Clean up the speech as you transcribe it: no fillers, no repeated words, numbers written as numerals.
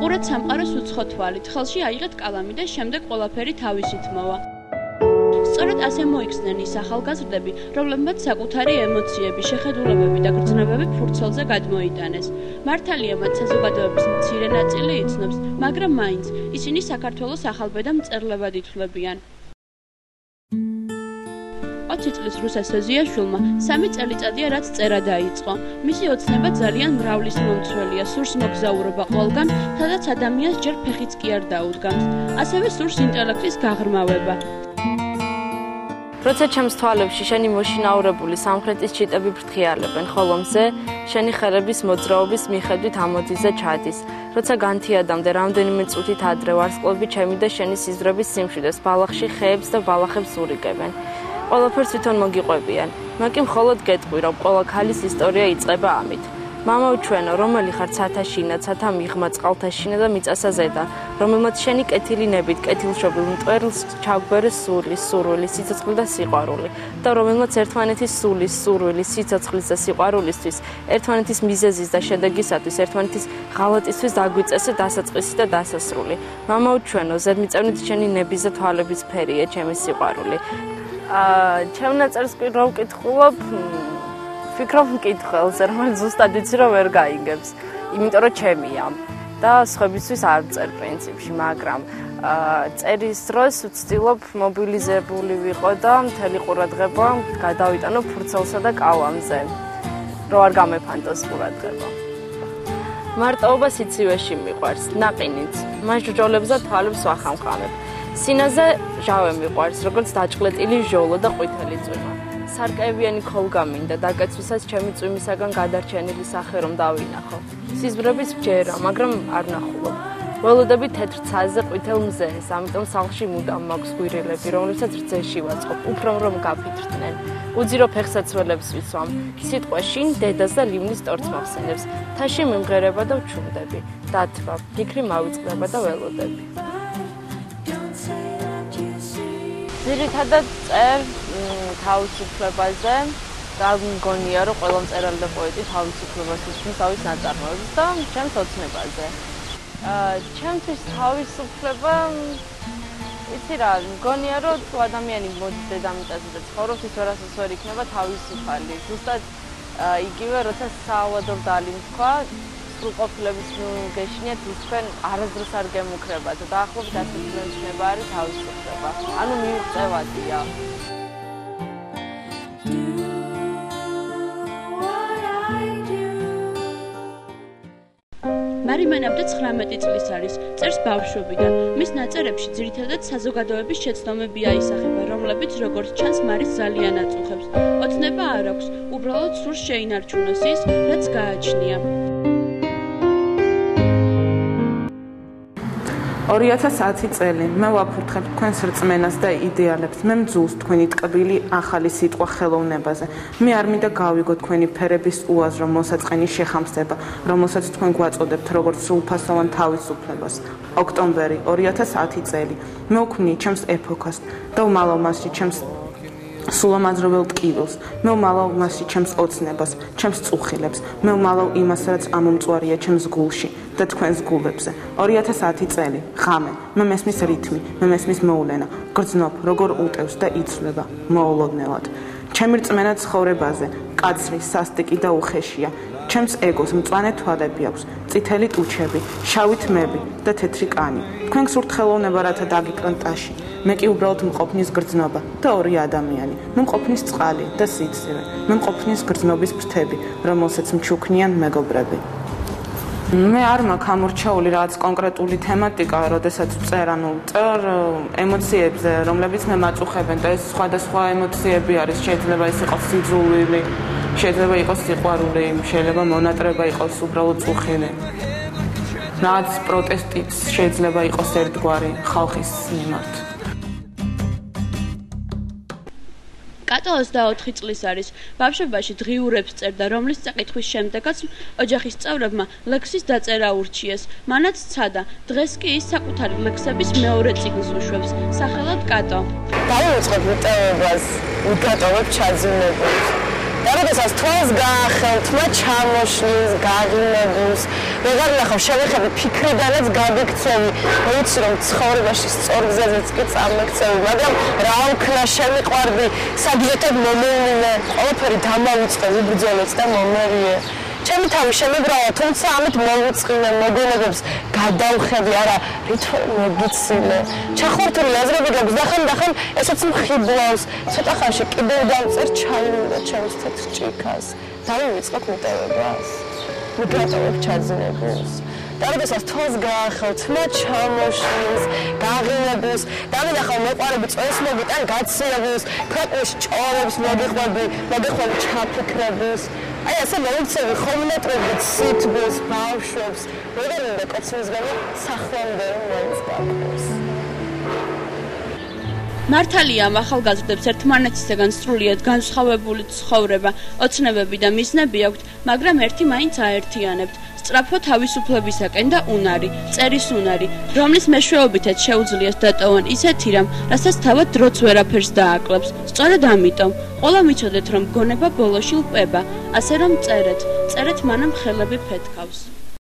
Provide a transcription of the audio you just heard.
ყურეთ სამყაროს უცხო თვალით, ხელში აიღეთ კალამი და შემდეგ ყველაფერი თავისით მოვა. სწორედ ასე მოიქცნენ ის ახალგაზრდები, რომლებმაც საკუთარი ემოციები, შეხედულებები და გრძნობები ფურცელზე გადმოიტანეს. მართალია, მათ საზოგადოების მცირე ნაწილი იცნობს, მაგრამ მაინც ისინი საქართველოს ახალბედა მწერლებად ითვლებიან. 20 წლის რუსეს ოზიაშვილმა 3 წელიწადია რაც წერა დაიწყო. მისი ოცნება ძალიან მრავლის მომცველია, სურს მოგზაურობა ყველგან, სადაც ადამიანს ჯერ ფეხიც კი არ დაუდგამს. ასევე სურს ინტელექტის გაღრმავება. როცა ჩემს თვალებში შენი მოშინაურებული სამხრეთის ჩიტები ფრთხიალებენ, ხოლო მზე შენი ხელების მოძრაობის მიხედვით ამოდის და ჩადის. როცა განთიადამდე რამდენიმე წუთით ადრე ვარსკვლავები ჩემი და შენი სიზმრების სიმშვიდეს ბალახში ხეებს და ბალახებს ურიგებენ. ყველაფერს თვითონ მოგიყვებიან. მაკი მხოლოდ გეტყვი, რომ ყველა ქალის ისტორია იწყება ამით. მამაო ჩვენო, რომელი ხარ ცათაშინა, ცათა მიღმა, წყალთაშინა და მიწასა ზედა, რომელმაც შენი კეთილი ნებით, კეთილშობილ მტვერლს ჩაგვერეს სურვილი, სიცოცხლე და სიყვარული და რომელმაც ერთმანეთის სულის, სურვილი, სიცოცხლის და სიყვარულისთვის, ერთმანეთის მიზეზის და შედეგისათვის, ერთმანეთის ღალატისთვის დაგვიწესე დასაწყისი და დასასრული. მამაო ჩვენო, ზედმიწევნით შენი ნების და თვალების ფერია ჩემი სიყვარული. ჩემ ნაწერს კი რა ვკითხულობ, ვფიქრობ მკითხველზე, რომელიც ზუსტად იცი რომ ვერ გაიგებს, იმიტომ რომ ჩემია და სხვებისთვის არ წერ პრინციპში, მაგრამ წერის დროს ვცდილობ მობილიზებული ვიყო და მთელი ყურადღება გადავიტანო ფურცელსა და კალამზე, რომ არ გამეფანტოს ყურადღება. მარტოობა სიცივეში მიყვარს, ნაყინიც, მას ჯოჯოლებს და თვალებს ვახამხამებ. სინაზე ჟავე მიყვარს, როგორც დაჭყლეტილი ჟოლო და ყვითელი წვიმა. სარკევიანი ქოლგა მინდა დაკეცვისას ჩემი წვიმისაგან გადარჩენილი სახე რომ დავინახო. სიზმრების ბჯერა, მაგრამ არ ნახულობ. ველოდები თეთრ ცაზე ყვითელ მზეს, ამიტომ სახლში მუდამ მაქვს გვირილები, რომლებსაც რძეში ვაწყობ, უფრო რომ გაფითრდნენ. უძირო ფეხსაცველებს ვისვამ. სიტყვა შინ დედას და ლიმნის ტორტს მახსენებს. თაში მიმღერება და ვჩუმდები. დათვა, ფიქრი მავიწყდება და ველოდები. ძირითადად წერ თავისუფლებაზე და მგონია რომ ყველა მწერალი და პოეტი თავისუფლებას უსმის თავის ნაწარმოებს და ჩემს ოცნებაზე. ჩემთვის თავისუფლება იცი რა, მგონია რომ თუ ადამიანი მოდის დედამიწაზე და ცხოვრობს, ის ვერასდროს ვერ იქნება თავისუფალი. ზუსტად იგივე როცა საალვადორ დალიმ თქვა, სრულყოფილების გეშინიათ ის თქვენ არასდროს არ გემუქრებათ და ახლობით ასეთი მეჩნება არის თავისუფლება. ანუ მივწევადია. მარიმანავდა 19 წლის არის, წერს ბავშვობიდან. მის ნაწერებში ძირითადად საზოგადოების შეცდომები აისახება, რომლებიც როგორც ჩანს მარის ძალიან აწუხებს. ოცნება არ აქვს, უბრალოდ სურს შეინარჩუნოს ის, რაც გააჩნია. 2010 წელი მე ვაფურთხებ თქვენს რწმენას და იდეალებს, მე მძულს თქვენი ტკბილი ახალი სიტყვა ხელოვნებაზე. მე არ მინდა გავიგო თქვენი ფერების უაზრო მოსაწყენი შეხამსება, რომელსაც თქვენ გვაწოდებთ როგორც სრულფასოვან თავისუფლებას. ოქტომბერი 2010 წელი მე ვქმნი ჩემს ეპოქას და ვმალავ მასში ჩემს სულამაზრობელ ტკივილს, მე ვმალავ მასში ჩემს ოცნებას, ჩემს წუხილებს, მე ვმალავ იმას, რაც ამომწვარია ჩემს გულში და თქვენს გულებზე. 2010 წელი, ღამე, მე მესმის რითმი, მე მესმის მოვლენა, გრძნობ, როგორ უტევს და იცვლება, მოულოდნელად. ჩემი რწმენა ცხოვრებაზე, კაცრი, სასტიკი და უხეშია. ჩემს ეგოს მწვანე თვალები აქვს, წითელი ტუჩები, შავი თმები და თეთრი კანი. თქვენ გსურთ ხელოვნება რათა დაგიკრან ტაში. მე კი უბრალოდ მყოფნის გრძნობა და ორი ადამიანი. მე მყოფნის წყალი და სიცივე. მე მყოფნის გრძნობის ფრთები, რომელსაც მჩუქნიან მეგობრები. მე არ მაქვს ამორჩეული რაღაც კონკრეტული თემატიკა, როდესაც წერ, წერ ემოციებზე, რომლებიც მე მაწუხებენ და ეს სხვადასხვა ემოციები არის, შეიძლება ეს იყოს სიძულვილი, შეიძლება იყოს სიყვარული, შეიძლება მონატრება იყოს უბრალოდ წუხილი. რაც პროტესტიც შეიძლება იყოს ერთგვარი ხალხის მიმართ. კატო 24 წლის არის, ბავშვობაში დღიურებს წერდა, რომლის წაკითხვის შემდეგაც ოჯახის წევრებმა ლექსის დაწერა ურჩიეს. მანაც ცადა, დღეს კი ის საკუთარი ლექსების მეორე წიგნს უშვებს, სახელად კატო. დავიწყებ მტევებას, უკატოვებ ჩაძინებულს. და როდესაც თვალს გაახელთ, მათ ჩამოშლის, გაღიმებულს, ვეღარ ნახავ, შევეხები ფიქრიდანაც გაგიქცევი, ვიცი რომ ცხოვრებაში სწორ გზაზეც კი წამექცევი, მაგრამ რა ვქნა, შემიყვარდი, საბჭოთად მომევლინე, ყველაფერი დამავიწყე, ვიბრძოლეთ და მომერიე. ჩემი თავი შემებრალა, თუმცა ამით მოვუწყინე, მოგონებებს გადავხედი, არა, რითო მოგიცილე. ჩახორთული აზრები გაქვს, დახან ესაც მხიბლავს, ცოტა ხანში კიდევ დავწერ ჩაიმიდა ჩემს თეთრ ჭიქას. დავივიწყოთ მიტევებას. მიგატოვებ ჩაძინებულს. და როდესაც თვალს გაახელთ, მათ ჩამოშლის, გაღიმებულს, დავინახავ მოყვარები წვენს მოგიტან გაცილებულს, ქვეყნის ჭორებს მოგიყვები ჩაფიქრებულს. აი ასე მოვიქცევი ხომნატრებით სითბოს, ბავშვებს, ვეღარ უნდა კოცმისგანი სახლამდე მაინც დაგხვდეს. მართალია ამ ახალგაზრდებს ერთმანეთისაგან სრულიად განსხვავებული ცხოვრება, ოცნებები და მიზნები აქვთ, მაგრამ ერთი მაინც აერთიანებთ. სწრაფო თავისუფლებისაკენ და უნარი, წერის უნარი, რომლის მეშვეობითაც შეუძლიათ დატოვონ ისეთი რამ, რასაც თავად დროც ვერაფერს დააკლებს. სწორედ ამიტომ, ყველა მიცოდეთ, რომ გონება ბოლოში ლპება, ასე რომ წერეთ მანამ ხელები ფეთქავს.